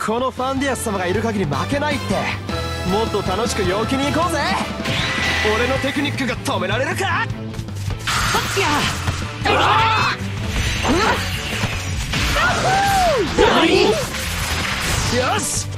このファンディアス様がいる限り負けないって。もっと楽しく陽気に行こうぜ。俺のテクニックが止められるか。はっきゃよし